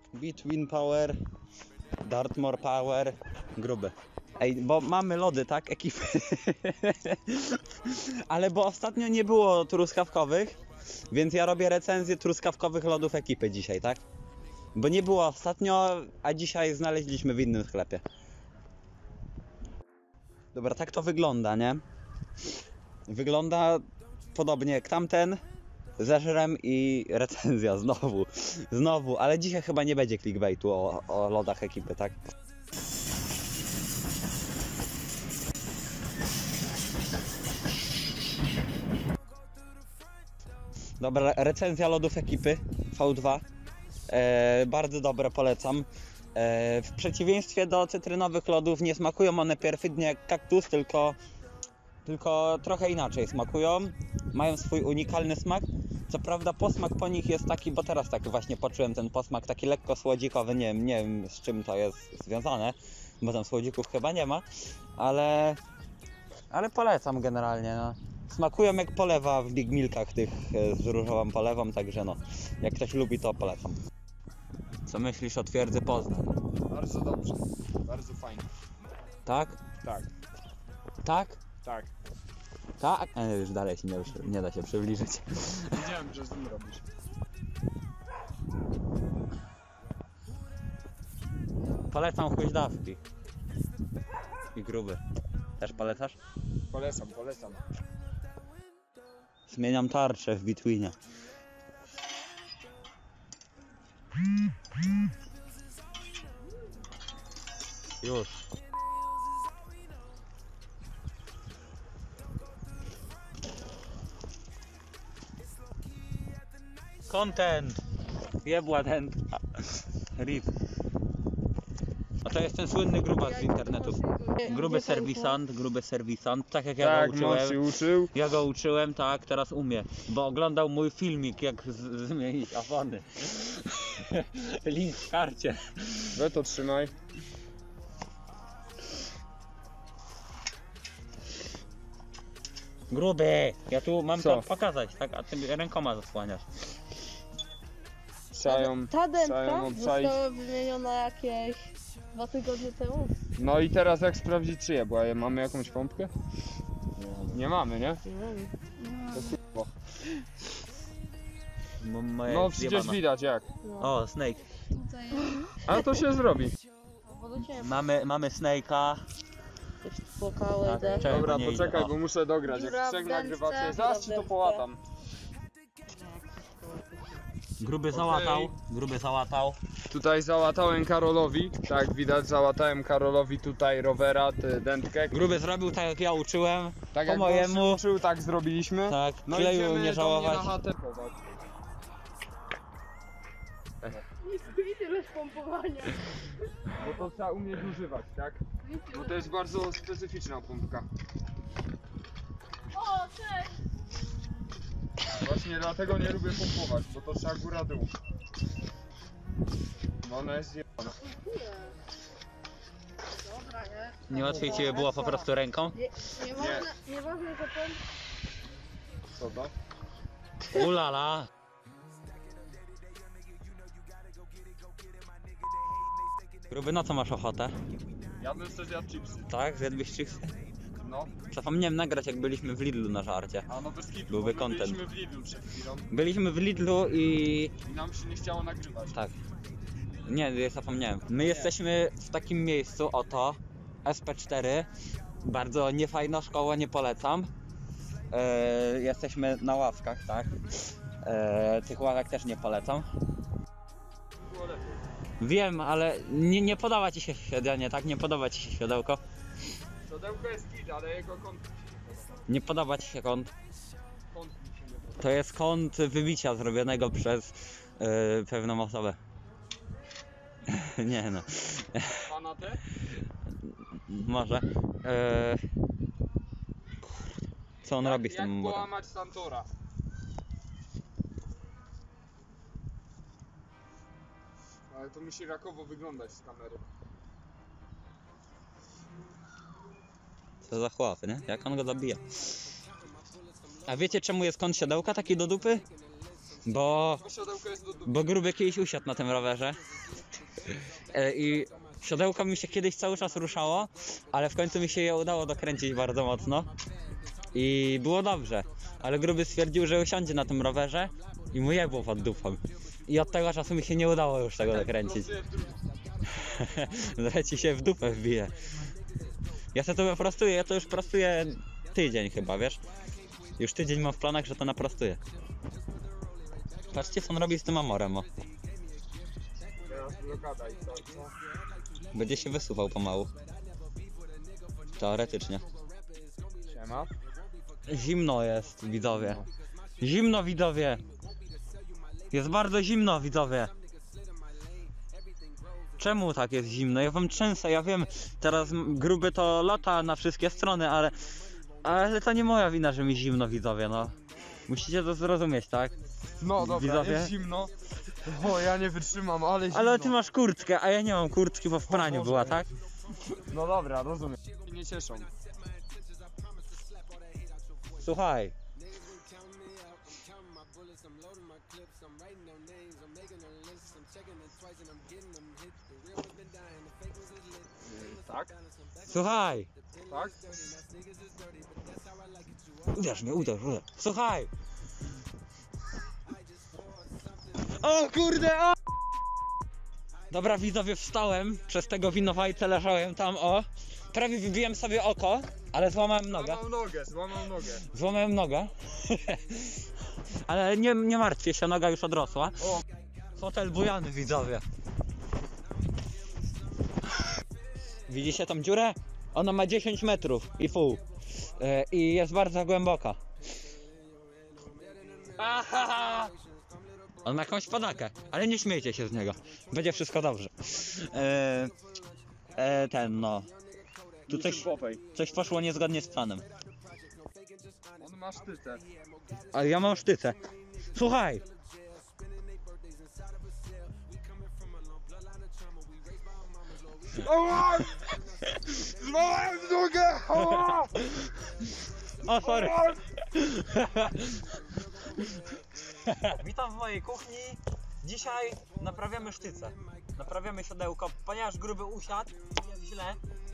Between Power, Dartmoor Power, gruby. Ej, bo mamy lody, tak, ekipy. Ale bo ostatnio nie było truskawkowych, więc ja robię recenzję truskawkowych lodów ekipy dzisiaj, tak? Bo nie było ostatnio, a dzisiaj znaleźliśmy w innym sklepie. Dobra, tak to wygląda, nie? Wygląda podobnie jak tamten, zeżrem i recenzja znowu, ale dzisiaj chyba nie będzie clickbaitu o lodach ekipy, tak? Dobra, recenzja lodów ekipy V2, bardzo dobre, polecam. W przeciwieństwie do cytrynowych lodów nie smakują one perfidnie jak kaktus, tylko trochę inaczej smakują, mają swój unikalny smak. Co prawda posmak po nich jest taki, bo teraz tak właśnie poczułem ten posmak, taki lekko słodzikowy, nie wiem z czym to jest związane, bo tam słodzików chyba nie ma, ale polecam generalnie, no. Smakują jak polewa w Big Milkach tych z różową polewą, także no, jak ktoś lubi, to polecam. Co myślisz o twierdzy Poznań? Bardzo dobrze, bardzo fajnie. Tak? Tak. Tak? Tak. Tak? Już dalej się nie da się przybliżyć. Wiedziałem, że z tym robisz. Polecam huźdawki. I gruby. Też polecasz? Polecam. Zmieniam tarczę w Betweenie. Już. Content! Jebła ten... RIP. A to jest ten słynny grubas z internetu. Gruby serwisant, tak jak ja go uczyłem. Tak, uczył. Ja go uczyłem, tak, teraz umie. Bo oglądał mój filmik, jak zmienić afony. Link w karcie. We to trzymaj. Gruby! Ja tu mam Co? to pokazać, tak? A ty rękoma zasłaniasz. Ta dętka obczaić. została wymieniona jakieś 2 tygodnie temu. No i teraz jak sprawdzić czyje, bo mamy jakąś pompkę? Nie mamy, nie? To kurwa. No przecież widać jak. O, Snake. Tutaj A to się zrobi. Mamy Snake'a. jakieś płakały, Tak, dętka. czekaj. Dobra, nie idzie. poczekaj, O. bo muszę dograć. Dziura Jak w trzech dętce, nagrywacie, zaraz ci to połatam. Gruby załatał. Tutaj załatałem Karolowi, tak widać, załatałem Karolowi tutaj rowera, dętkę. Gruby zrobił tak jak ja uczyłem, Tak po jak mojemu. on uczył, tak zrobiliśmy. Tak, No kleju idziemy nie do żałować. mnie na chatę. I tyle pompowania. Bo to trzeba umieć używać, tak? Bo to jest bardzo specyficzna pompka. O, cześć! Właśnie dlatego nie lubię pompować, bo to trzeba góra-dół. Bo ona jest zjebana. Dobra, nie? Nie łatwiej ciebie było po prostu ręką? Nieważne, że ten... Co to? Ulala. Gruby, na co masz ochotę? Ja bym sobie zjadł chipsy. Tak? Zjadłbyś chipsy? No. Zapomniałem nagrać, jak byliśmy w Lidlu na żarcie. A no bez kitu, Byłby bo my content. byliśmy w Lidlu przed chwilą Byliśmy w Lidlu i... i nam się nie chciało nagrywać. Tak. Nie, ja zapomniałem. My jesteśmy w takim miejscu, oto, SP4. Bardzo niefajna szkoła, nie polecam. Jesteśmy na ławkach, tak? Tych ławek też nie polecam. Było lepiej. Wiem, ale nie podoba ci się siedzenie, tak? Nie podoba ci się siodełko? Siodełko jest kit, ale jego kąt Nie podoba ci się kąt? mi się nie podoba. To jest kąt wybicia zrobionego przez pewną osobę. Nie no. Pana te? Może. Co on robi z Jak tym murem? połamać Santora? Ale to musi rakowo wyglądać z kamery. Co za chłopy, nie? Jak on go zabija? A wiecie czemu jest kąt siodełka taki do dupy? Siodełko jest do dupy. bo gruby kiedyś usiadł na tym rowerze i siodełko mi się kiedyś cały czas ruszało, ale w końcu mi się je udało dokręcić bardzo mocno i było dobrze, ale gruby stwierdził, że usiądzie na tym rowerze i mu jebło pod dupą i od tego czasu mi się nie udało już tego dokręcić. Leci się w dupę wbije. Ja sobie to wyprostuję, ja to już prostuję tydzień chyba, wiesz? Już tydzień mam w planach, że to naprostuję. Patrzcie co on robi z tym amorem, o. Teraz blokada i co? Będzie się wysuwał pomału. Teoretycznie. Siema. Zimno jest, widzowie. Zimno, widzowie. Jest bardzo zimno, widzowie. Czemu tak jest zimno? Ja wam trzęsę, ja wiem, teraz gruby to lata na wszystkie strony, ale to nie moja wina, że mi zimno, widzowie, no. Musicie to zrozumieć, tak? No dobra, Widzowie? jest zimno. O, ja nie wytrzymam, ale zimno. Ale ty masz kurtkę, a ja nie mam kurtki, bo w praniu Boże. była, tak? No dobra, rozumiem. I nie cieszą. Słuchaj. Tak? Słuchaj. Tak? Uderz mnie, uderz. Słuchaj. O kurde, o! Dobra, widzowie, wstałem. Przez tego winowajcę leżałem tam, o. Prawie wybiłem sobie oko, ale złamałem nogę. Złamał nogę. Złamałem nogę. Ale nie martwcie się, noga już odrosła. O. Fotel bujany, widzowie. Widzicie tą dziurę? Ona ma 10 metrów i pół. I jest bardzo głęboka. Aha! On ma jakąś padakę, ale nie śmiejcie się z niego. Będzie wszystko dobrze. No. Tu coś poszło niezgodnie z planem. On ma sztycę. A ja mam sztycę. Słuchaj! Złamałem nogę! O, sorry. Witam w mojej kuchni. Dzisiaj naprawiamy sztycę. Naprawiamy siodełko, ponieważ gruby usiadł, jest źle.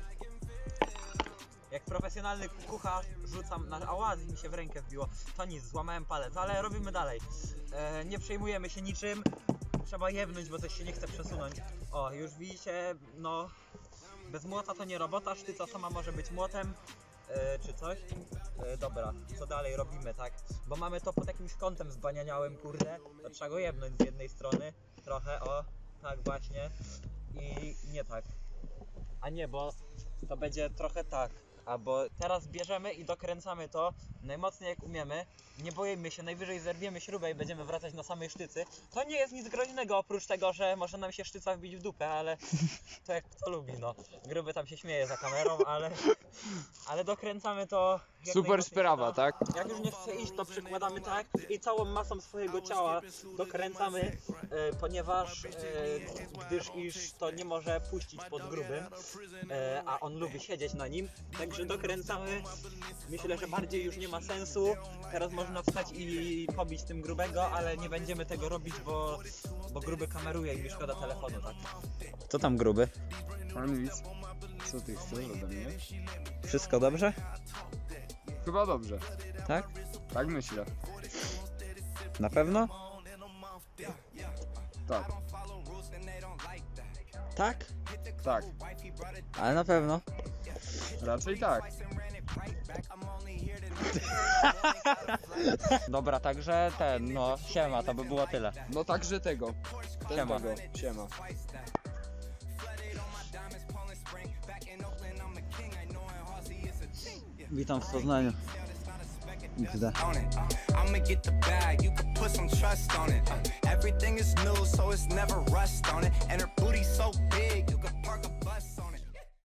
Jak profesjonalny kucharz rzucam na ałaz i mi się w rękę wbiło. To nic, złamałem palec, ale robimy dalej. Nie przejmujemy się niczym. Trzeba jebnąć, bo coś się nie chce przesunąć. O, już widzicie, no bez młota to nie robota, sztyca sama może być młotem. Czy coś? Dobra, co dalej robimy, tak? Bo mamy to pod jakimś kątem zbanianiałem, kurde. To trzeba go jebnąć z jednej strony. Trochę, o, tak właśnie. I nie tak. A nie, bo to będzie trochę tak. Albo teraz bierzemy i dokręcamy to najmocniej jak umiemy. Nie boimy się, najwyżej zerwiemy śrubę i będziemy wracać na samej sztycy. To nie jest nic groźnego oprócz tego, że może nam się sztyca wbić w dupę, ale to jak kto lubi, no. Gruby tam się śmieje za kamerą, ale dokręcamy to jak Super najmocniej sprawa, się da. tak? Jak już nie chce iść, to przykładamy tak i całą masą swojego ciała dokręcamy, ponieważ gdyż iż to nie może puścić pod grubym, a on lubi siedzieć na nim, także dokręcamy. Myślę, że bardziej już nie ma sensu. Teraz można wstać i pobić tym grubego, ale nie będziemy tego robić, bo gruby kameruje i mi szkoda telefonu, tak? Co tam gruby? Pan widz, co ty chcesz ode mnie? Wszystko dobrze? Chyba dobrze. Tak? Tak myślę. Na pewno? Tak. Tak? Tak. Ale na pewno. Raczej tak. Dobra, także no siema, to by było tyle. No także tego. Siema. Siema. Witam w Poznaniu. XD. I'ma get the bag, you can put some trust on it. Everything is new, so it's never rust on it. And her booty so big, you can park a